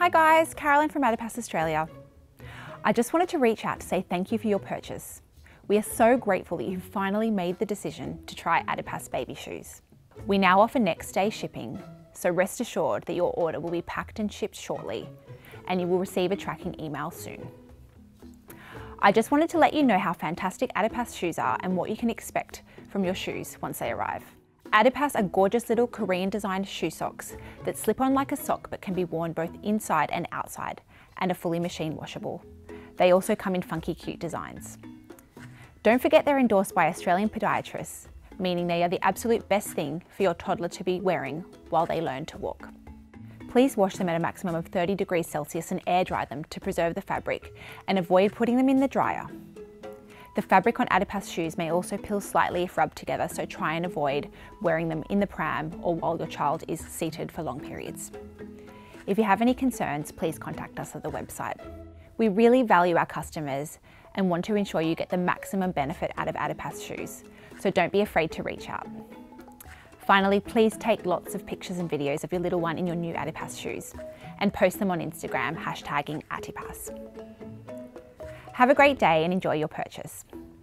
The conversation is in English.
Hi guys, Carolyn from Attipas Australia. I just wanted to reach out to say thank you for your purchase. We are so grateful that you've finally made the decision to try Attipas baby shoes. We now offer next day shipping, so rest assured that your order will be packed and shipped shortly, and you will receive a tracking email soon. I just wanted to let you know how fantastic Attipas shoes are and what you can expect from your shoes once they arrive. Attipas are gorgeous little Korean designed shoe socks that slip on like a sock but can be worn both inside and outside and are fully machine washable. They also come in funky cute designs. Don't forget they're endorsed by Australian podiatrists, meaning they are the absolute best thing for your toddler to be wearing while they learn to walk. Please wash them at a maximum of 30 degrees Celsius and air dry them to preserve the fabric and avoid putting them in the dryer. The fabric on Attipas shoes may also peel slightly if rubbed together, so try and avoid wearing them in the pram or while your child is seated for long periods. If you have any concerns, please contact us at the website. We really value our customers and want to ensure you get the maximum benefit out of Attipas shoes, so don't be afraid to reach out. Finally, please take lots of pictures and videos of your little one in your new Attipas shoes and post them on Instagram, hashtagging Attipas. Have a great day and enjoy your purchase.